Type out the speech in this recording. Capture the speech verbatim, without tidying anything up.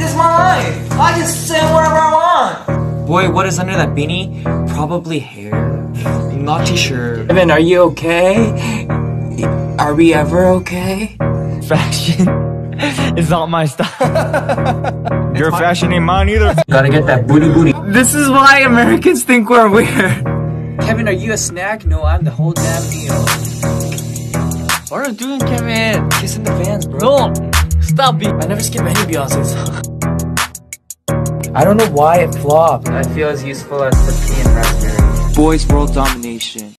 This is my life. I can say whatever I want. Boy, what is under that beanie? Probably hair. Not too sure. Kevin, are you okay? Are we ever okay? Fashion is not my style. Your fashion ain't mine either. Gotta get that booty booty. This is why Americans think we're weird. Kevin, are you a snack? No, I'm the whole damn meal. What are you doing, Kevin? Kissing the fans, bro. No! Stop it! I never skip any Beyonce's. I don't know why it flopped. I feel as useful as the pea and raspberry. Boys world domination.